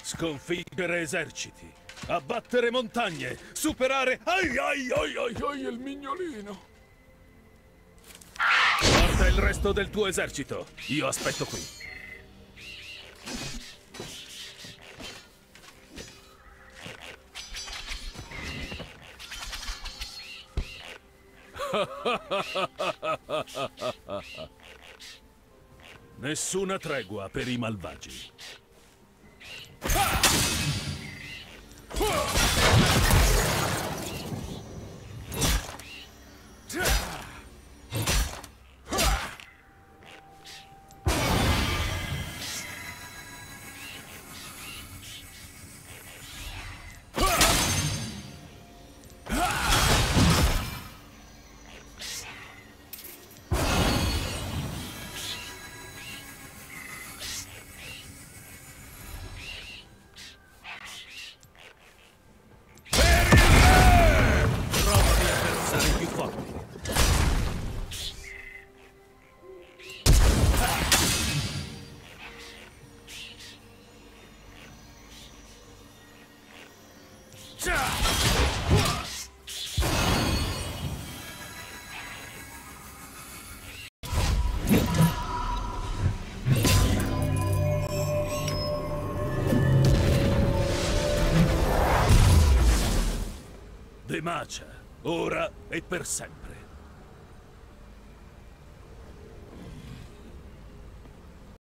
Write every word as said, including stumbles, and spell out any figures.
Sconfiggere eserciti, abbattere montagne, superare... Ai ai ai ai ai, il mignolino! Porta il resto del tuo esercito, io aspetto qui. Nessuna tregua per i malvagi. Demacia, ora e per sempre.